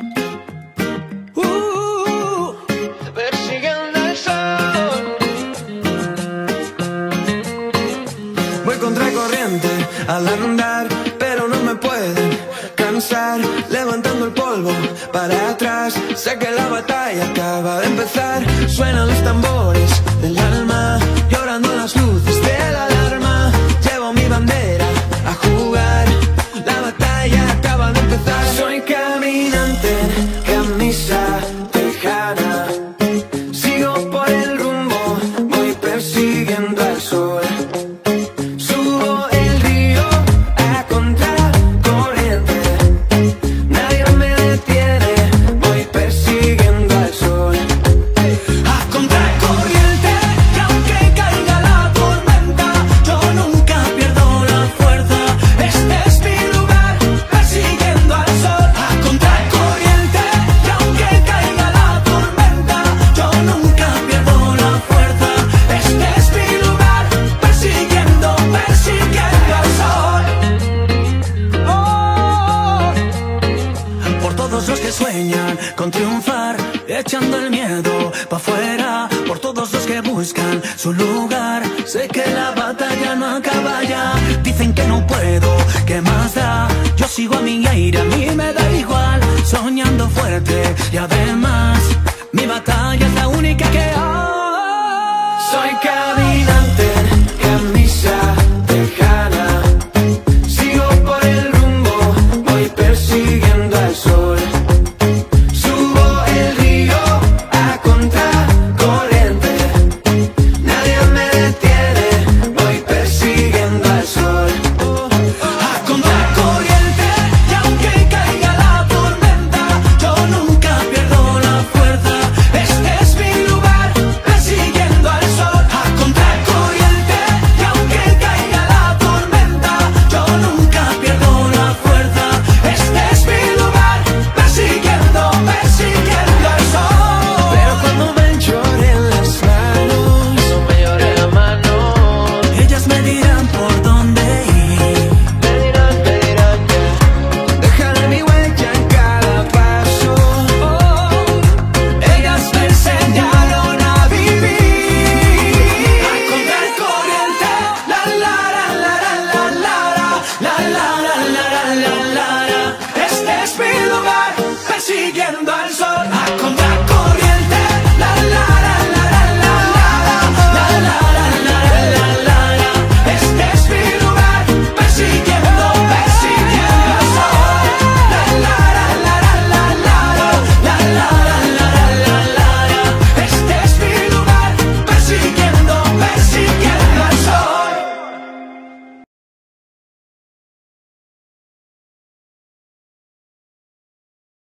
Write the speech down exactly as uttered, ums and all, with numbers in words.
Uh, persiguiendo el sol. Voy contra corriente al andar, pero no me pueden cansar. Levantando el polvo para atrás, sé que la batalla acaba de empezar. Suenan los tambores del alma, llorando las luces de la alarma. Llevo mi bandera a jugar, la batalla acaba de empezar. Soy caminante, camisa tejana, sigo por el rumbo, voy persiguiendo al sol. Subo el río a contracorriente, nadie me detiene, voy persiguiendo al sol. A contracorriente, y aunque caiga la tormenta, yo nunca pierdo la fuerza. Este es mi lugar, persiguiendo al sol. A contracorriente, y aunque caiga la tormenta, yo nunca pierdo la fuerza. Este es mi lugar, persiguiendo, persiguiendo al sol. Oh. Por todos los que sueñan con triunfar, echando el miedo pa' afuera. Por todos los que buscan su lugar, sé que la batalla no acaba ya. Dicen que no puedo, ¿qué más da? Yo sigo a mi aire, a mí me da igual, soñando fuerte y además